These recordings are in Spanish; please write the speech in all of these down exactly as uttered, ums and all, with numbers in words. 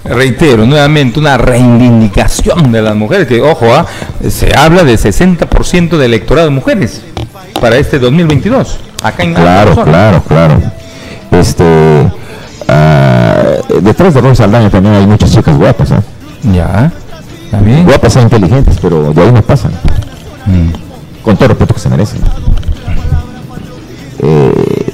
reitero nuevamente, una reivindicación de las mujeres, que ojo, ¿eh? se habla de sesenta por ciento de electorado de mujeres para este dos mil veintidós, acá en Claro, claro, claro. Este, uh, detrás de Roy Saldaña también hay muchas chicas guapas, ¿eh? Ya, también. Guapas e inteligentes, pero de ahí no pasan. Mm. Con todo el respeto que se merecen. Eh,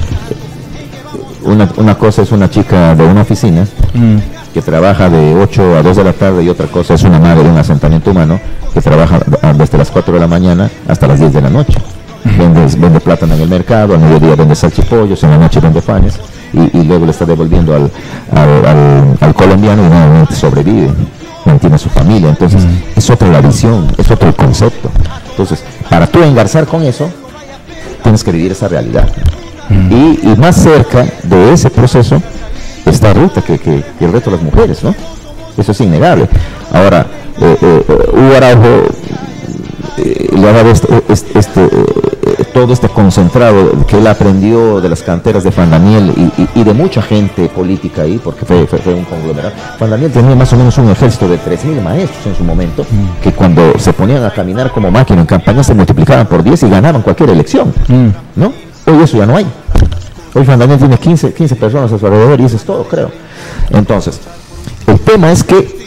una, una cosa es una chica de una oficina mm. que trabaja de ocho a dos de la tarde, y otra cosa es una madre de un asentamiento humano que trabaja desde las cuatro de la mañana hasta las diez de la noche. Mm. Vende, vende plátano en el mercado, al mediodía vende salchipollos, en la noche vende panes, y, y luego le está devolviendo al, al, al, al colombiano, y nuevamente sobrevive, mantiene a su familia. Entonces mm. es otra la visión, es otro el concepto. Entonces, para tú engarzar con eso, tienes que vivir esa realidad. Mm. Y, y más cerca de ese proceso está Rita que, que, que el resto de las mujeres, ¿no? Eso es innegable. Ahora, eh, eh, Hugo Araujo eh, le ha dado este, este, este, eh, todo este concentrado que él aprendió de las canteras de Juan Daniel y, y, y de mucha gente política ahí, porque fue, fue, fue un conglomerado. Juan Daniel tenía más o menos un ejército de tres mil maestros en su momento, mm. que cuando se ponían a caminar como máquina en campaña se multiplicaban por diez y ganaban cualquier elección, mm. ¿no? Hoy eso ya no hay. Hoy Juan Daniel tiene quince, quince personas a su alrededor, y eso es todo, creo. Entonces, el tema es que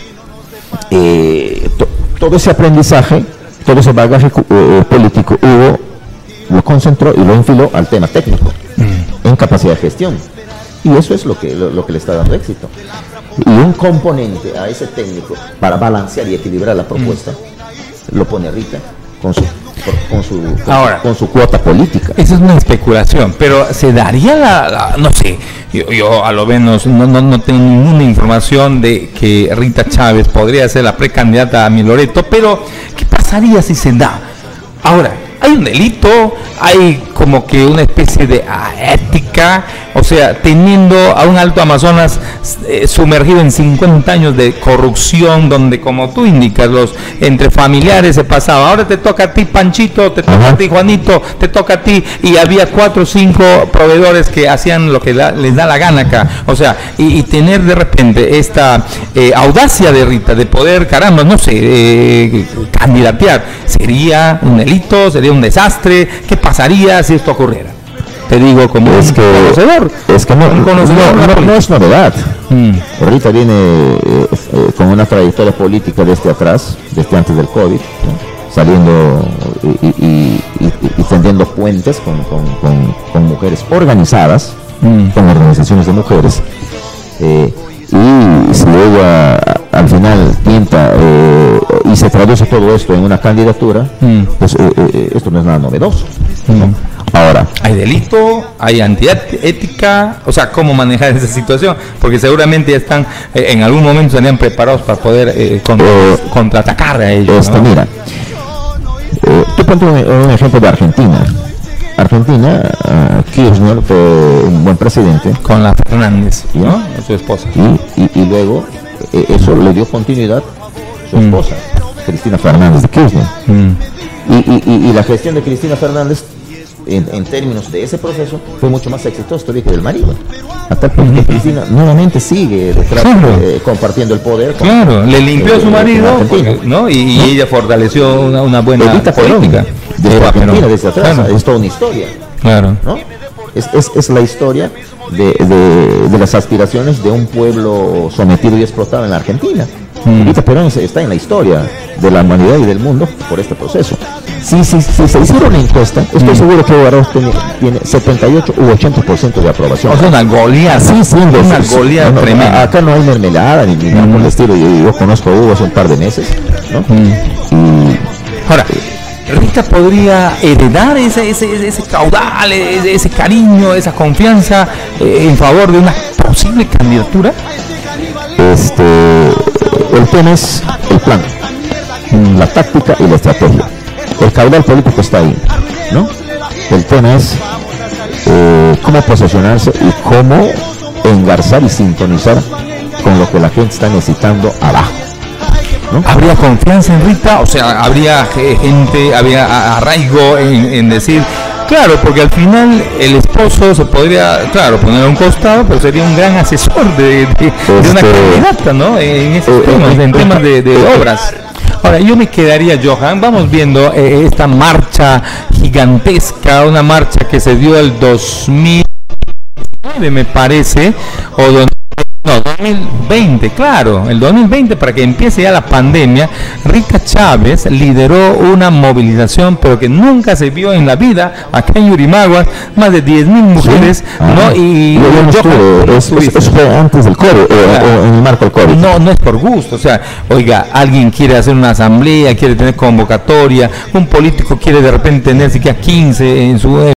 eh, to, todo ese aprendizaje, todo ese bagaje eh, político, Hugo lo concentró y lo enfiló al tema técnico, mm. en capacidad de gestión. Y eso es lo que, lo, lo que le está dando éxito. Y un componente a ese técnico para balancear y equilibrar la propuesta, mm. lo pone Rita con su, con su, con, Ahora, con su cuota política. Esa es una especulación, pero se daría la, la no sé, yo, yo a lo menos no, no, no tengo ninguna información de que Rita Chávez podría ser la precandidata a Miloreto, pero ¿qué pasaría si se da? Ahora, hay un delito, hay como que una especie de ética, o sea, teniendo a un Alto Amazonas eh, sumergido en cincuenta años de corrupción, donde, como tú indicas, los entre familiares se pasaba, ahora te toca a ti Panchito, te toca Ajá. a ti Juanito, te toca a ti, y había cuatro o cinco proveedores que hacían lo que la, les da la gana acá, o sea, y, y tener de repente esta eh, audacia de Rita de poder, caramba, no sé, eh, candidatear, sería un delito, sería un desastre. ¿Qué pasaría si esto ocurriera? Te digo como es un que, conocedor. Es que no, conocedor no, no, no es novedad. Mm. Ahorita viene eh, eh, con una trayectoria política desde atrás, desde antes del COVID, ¿no? Saliendo y, y, y, y, y tendiendo puentes con, con, con, con mujeres organizadas, mm. con organizaciones de mujeres. Eh, y si ella al final tienta eh, y se traduce todo esto en una candidatura, mm. pues eh, eh, esto no es nada novedoso, ¿no? Mm. Ahora, hay delito, hay antiética, o sea, ¿cómo manejar esa situación? Porque seguramente ya están, eh, en algún momento estarían preparados para poder eh, contra, eh, contraatacar a ellos, esto, ¿no? Mira, eh, tú ponte un, un ejemplo de Argentina. Argentina, uh, Kirchner fue un buen presidente. Con la Fernández, ¿no? A su esposa. Y, y, y luego eh, eso le dio continuidad a su mm. esposa, Cristina Fernández de Kirchner. Mm. Y, y, y, y la gestión de Cristina Fernández, en, en términos de ese proceso, fue mucho más exitosa todavía que del marido. Hasta el punto mm. que Cristina nuevamente sigue detrás, claro. eh, compartiendo el poder. Con, claro, le limpió eh, a su marido, porque, ¿no? Y, y ¿no? ella fortaleció una, una buena Evita política. Desde Argentina, desde atrás, claro. Es toda una historia. Claro. ¿No? Es, es, es la historia de, de, de las aspiraciones de un pueblo sometido y explotado en la Argentina. Mm. Evita Perón está en la historia de la humanidad y del mundo por este proceso. Si, si, si se hiciera una encuesta, estoy mm. seguro que Evo tiene, tiene setenta y ocho u ochenta por ciento de aprobación. O sea, una goleada. Sí, sí, una sí, goleada no, no, tremenda. Acá no hay mermelada ni, ni nada mm. por el estilo. Yo, yo conozco a Hugo hace un par de meses, ¿no? Mm. Y ahora, Rita podría heredar ese, ese, ese caudal, ese, ese cariño, esa confianza eh, en favor de una posible candidatura. Este, el tema es el plan, la táctica y la estrategia. El caudal político está ahí, ¿no? El tema es eh, cómo posicionarse y cómo engarzar y sintonizar con lo que la gente está necesitando abajo, ¿no? ¿Habría confianza en Rita? O sea, habría gente, habría arraigo en, en decir, Claro, porque al final el esposo se podría, claro, poner a un costado, pero sería un gran asesor de, de, de una candidata, ¿no? En esos temas, en temas de, de obras. Ahora, yo me quedaría, Johan, vamos viendo eh, esta marcha gigantesca, una marcha que se dio el dos mil nueve, me parece, o donde... No, dos mil veinte, claro, el dos mil veinte, para que empiece ya la pandemia. Rita Chávez lideró una movilización, pero que nunca se vio en la vida, acá en Yurimaguas, más de diez mil mujeres, ¿sí? ¿No? Ah, y yo, yo no estuve, es, es, eso fue antes del COVID, claro. o, o en el marco del COVID. No, no es por gusto, o sea, oiga, alguien quiere hacer una asamblea, quiere tener convocatoria, un político quiere de repente tener siquiera quince en su